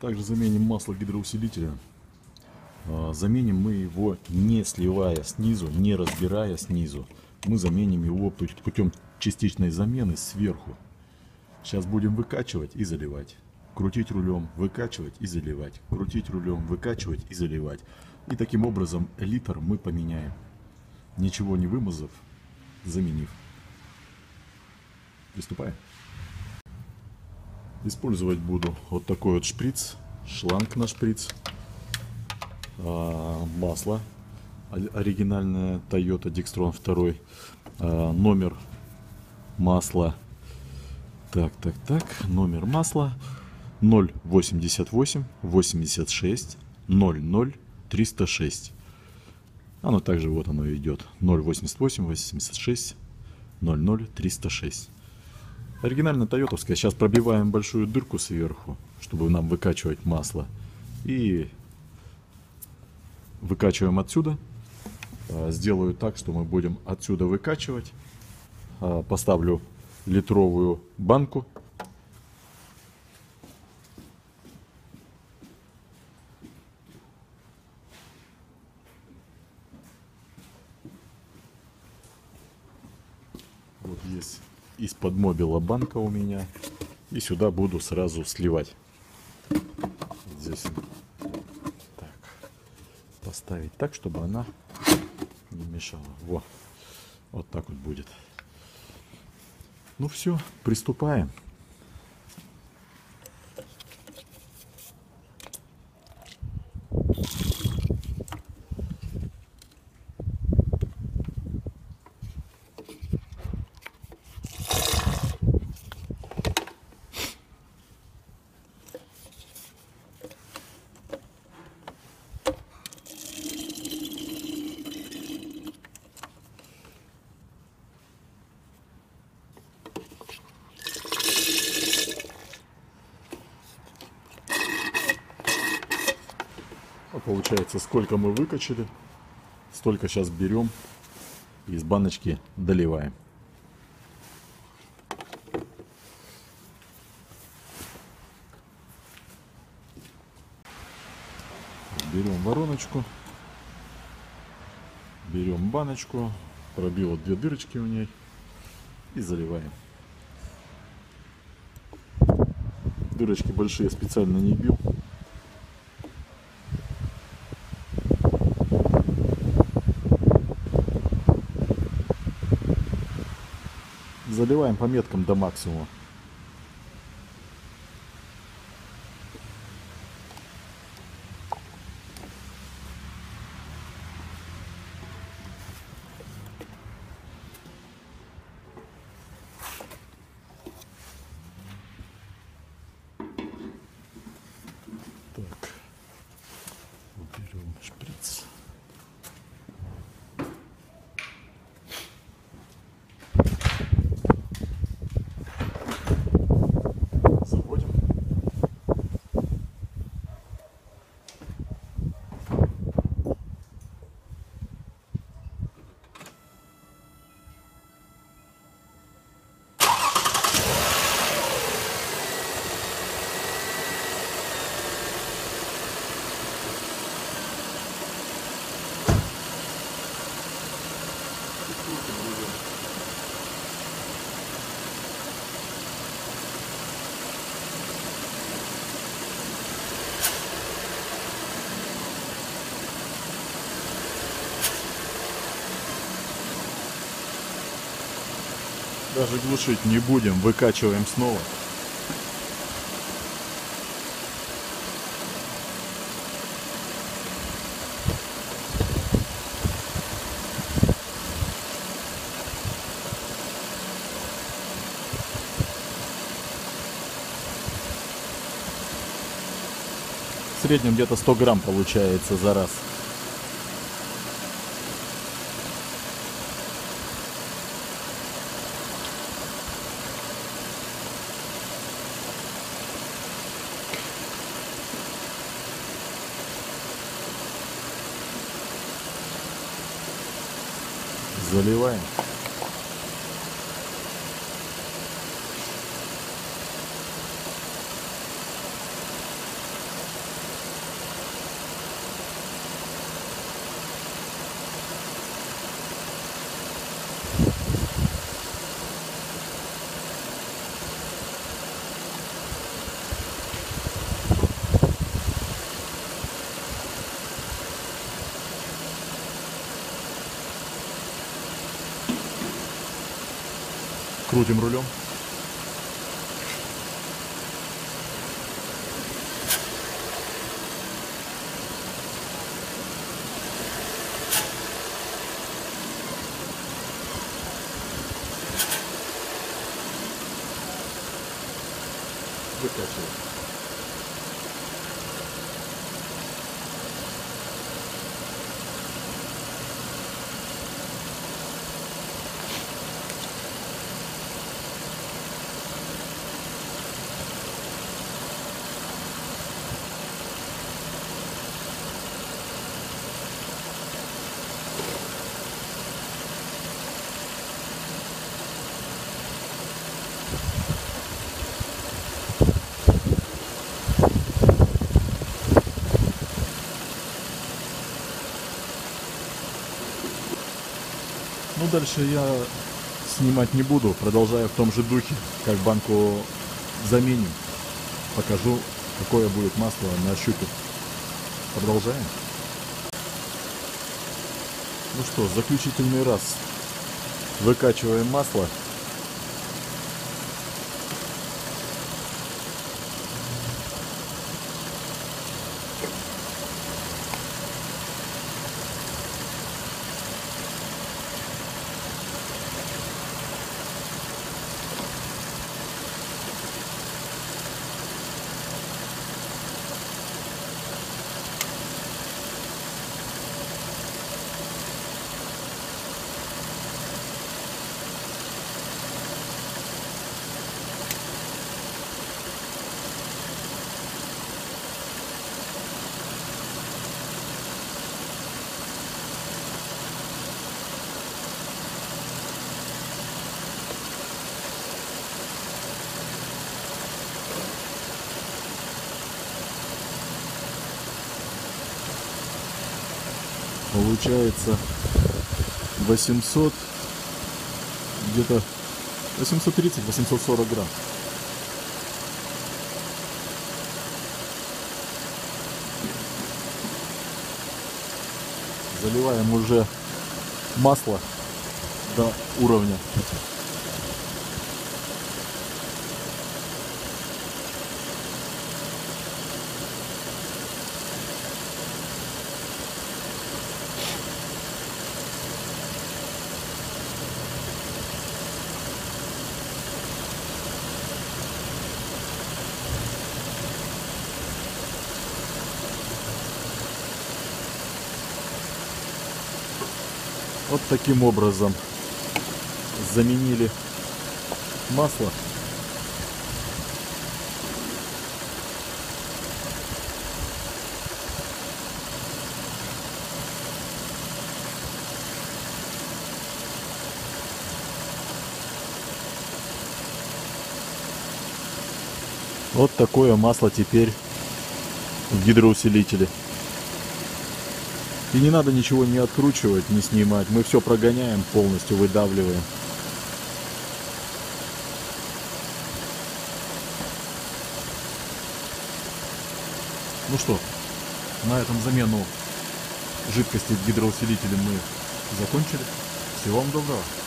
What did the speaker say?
Также заменим масло гидроусилителя. Заменим мы его не сливая снизу, не разбирая снизу. Мы заменим его путем частичной замены сверху. Сейчас будем выкачивать и заливать. Крутить рулем, выкачивать и заливать. Крутить рулем, выкачивать и заливать. И таким образом литр мы поменяем. Ничего не вымазав, заменив. Приступаем. Использовать буду вот такой вот шприц, шланг на шприц, масло оригинальное Toyota Dextron 2, номер масла, номер масла 088 86 00 306. Оно также вот оно идет 088 86 00 306. Оригинально тойотовская. Сейчас пробиваем большую дырку сверху, чтобы нам выкачивать масло. И выкачиваем отсюда. Сделаю так, что мы будем отсюда выкачивать. Поставлю литровую банку. Вот есть из-под мобила банка у меня. И сюда буду сразу сливать. Здесь так, поставить так, чтобы она не мешала. Вот так вот будет. Ну все, приступаем. Получается, сколько мы выкачали, столько сейчас берем и из баночки доливаем. Берем вороночку, берем баночку, пробил 2 дырочки у ней и заливаем. Дырочки большие специально не бил. Заливаем по меткам до максимума. Так, берем шприц. Даже глушить не будем, выкачиваем снова. В среднем где-то 100 грамм получается за раз. Заливаем. Крутим рулем. Выкачиваем. Ну, дальше я снимать не буду, продолжаю в том же духе, как банку заменим. Покажу, какое будет масло на щупе. Продолжаем. Ну что, заключительный раз. Выкачиваем масло. Получается 800, где-то 830-840 грамм. Заливаем уже масло до уровня. Вот таким образом заменили масло. Вот такое масло теперь в гидроусилителе. И не надо ничего не откручивать, не снимать. Мы все прогоняем полностью, выдавливаем. Ну что, на этом замену жидкости в гидроусилителе мы закончили. Всего вам доброго.